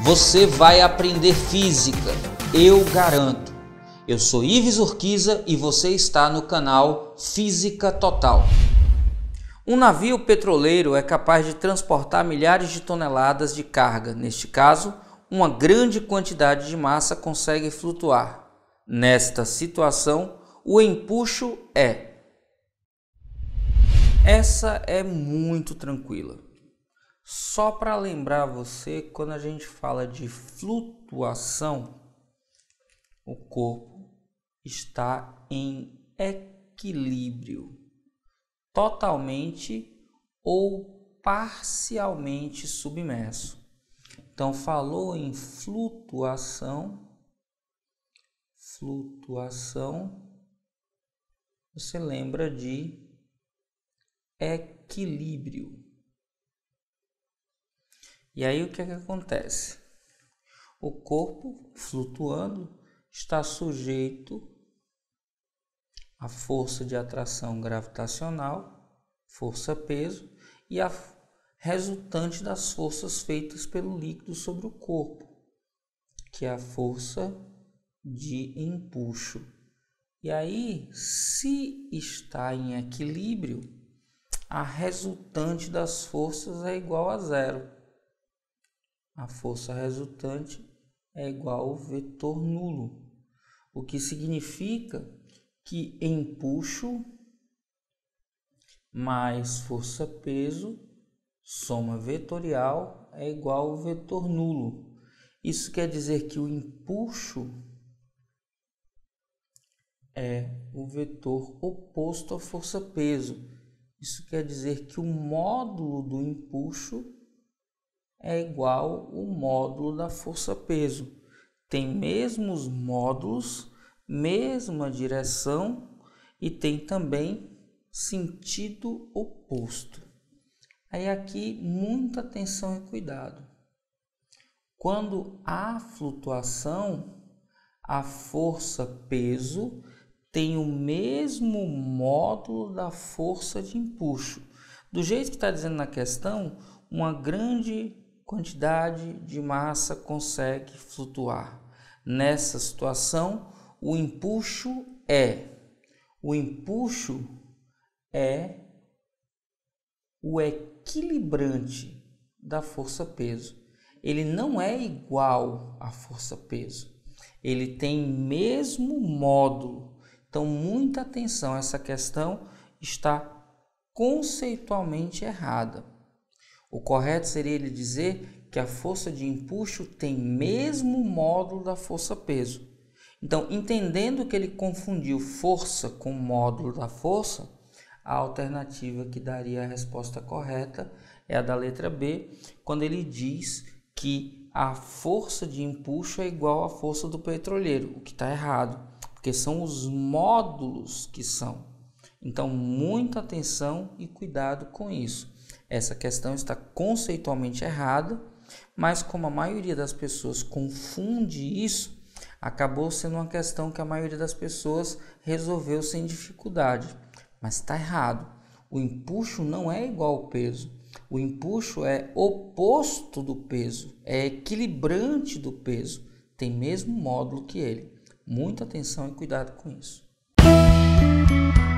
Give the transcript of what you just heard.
você vai aprender física, eu garanto. Eu sou Ives Urquiza e você está no canal Física Total. Um navio petroleiro é capaz de transportar milhares de toneladas de carga. Neste caso, uma grande quantidade de massa consegue flutuar. Nesta situação, o empuxo é. Essa é muito tranquila. Só para lembrar você, quando a gente fala de flutuação, o corpo está em equilíbrio, totalmente ou parcialmente submerso. Então, falou em flutuação, você lembra de equilíbrio. E aí o que é que acontece? O corpo flutuando está sujeito à força de atração gravitacional, força-peso, e a resultante das forças feitas pelo líquido sobre o corpo, que é a força de empuxo. E aí, se está em equilíbrio, a resultante das forças é igual a zero. A força resultante é igual ao vetor nulo, o que significa que empuxo mais força-peso, soma vetorial, é igual ao vetor nulo. Isso quer dizer que o empuxo é o vetor oposto à força-peso. Isso quer dizer que o módulo do empuxo é igual ao módulo da força-peso. Tem mesmos módulos, mesma direção e tem também sentido oposto. Aí aqui muita atenção e cuidado. Quando há flutuação, a força-peso tem o mesmo módulo da força de empuxo. Do jeito que está dizendo na questão, uma grande quantidade de massa consegue flutuar. Nessa situação, o empuxo é o equilibrante da força-peso. Ele não é igual à força-peso. Ele tem mesmo módulo. Então, muita atenção, essa questão está conceitualmente errada. O correto seria ele dizer que a força de empuxo tem mesmo módulo da força-peso. Então, entendendo que ele confundiu força com módulo da força, a alternativa que daria a resposta correta é a da letra B, quando ele diz que a força de empuxo é igual à força do petroleiro, o que está errado, porque são os módulos que são. Então, muita atenção e cuidado com isso. Essa questão está conceitualmente errada, mas como a maioria das pessoas confunde isso, acabou sendo uma questão que a maioria das pessoas resolveu sem dificuldade. Mas está errado. O empuxo não é igual ao peso. O empuxo é oposto do peso, é equilibrante do peso, tem mesmo módulo que ele. Muita atenção e cuidado com isso.